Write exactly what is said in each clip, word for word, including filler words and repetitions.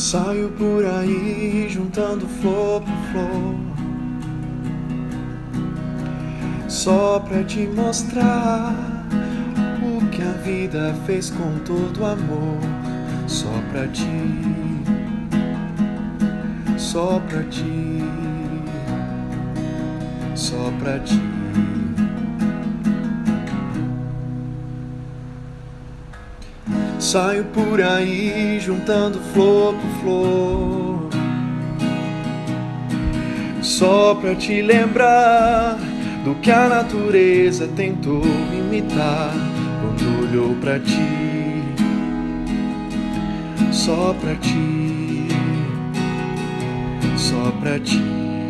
Saio por aí juntando flor por flor, só pra te mostrar o que a vida fez com todo amor. Só pra ti, só pra ti, só pra ti. Saio por aí juntando flor por flor, só pra te lembrar do que a natureza tentou imitar quando olhou pra ti. Só pra ti, só pra ti.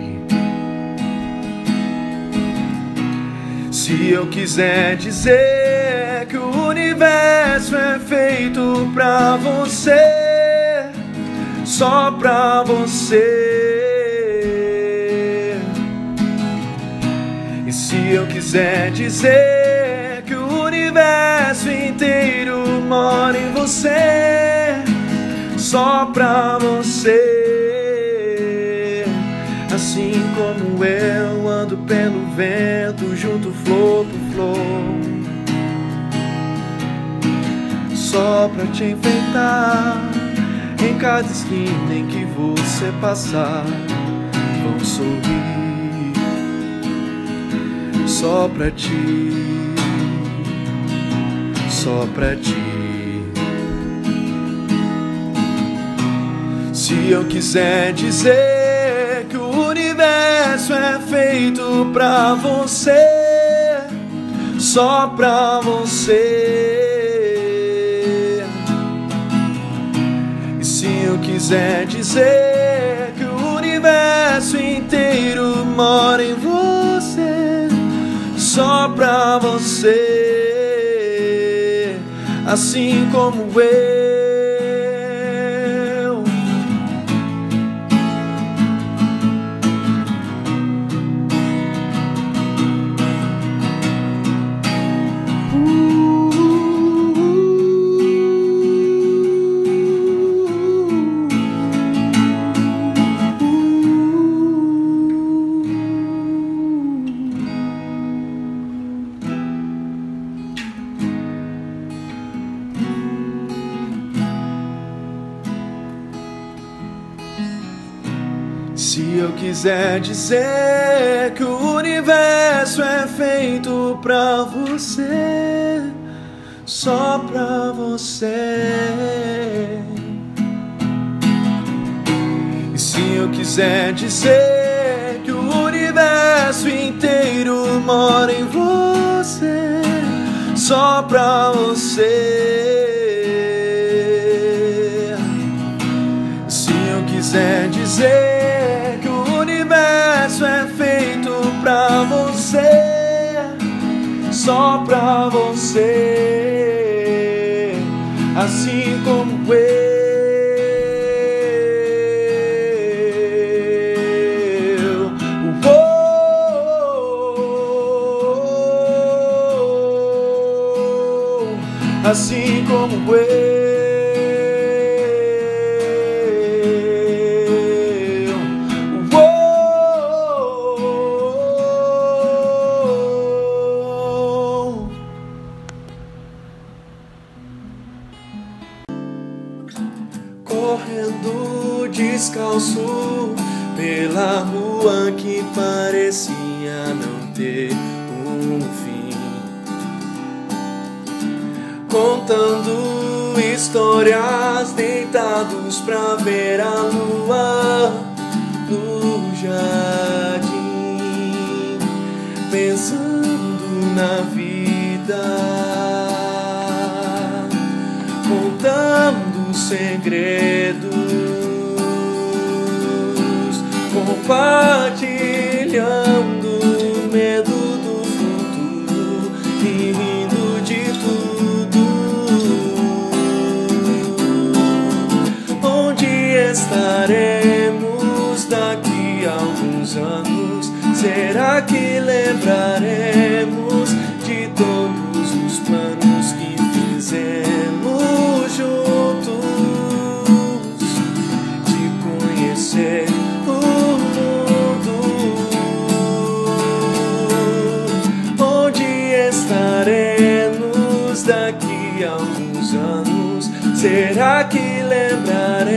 Se eu quiser dizer que o universo é feito pra você, só pra você. E se eu quiser dizer que o universo inteiro mora em você, só pra você. Assim como eu ando pelo vento, junto flor por flor, só pra te enfeitar. Em cada esquina em que você passar, vão sorrir. Só pra ti, só pra ti. Se eu quiser dizer que o universo é feito pra você, só pra você. E se eu quiser dizer que o universo inteiro mora em você, só pra você. Assim como eu. Se eu quiser dizer que o universo é feito pra você, só pra você. E se eu quiser dizer que o universo inteiro mora em você, só pra você. Se eu quiser dizer que o universo é feito pra você, só pra você. Assim como eu. Uou, assim como eu. Correndo descalço pela rua que parecia não ter um fim, contando histórias deitados pra ver a lua no jardim, pensando na vida, contando segredos, compartilhando o medo do futuro e rindo de tudo. Onde estaremos daqui a alguns anos? Será que lembraremos de todos os planos que fizemos juntos? daqui a alguns anos, será que lembrarão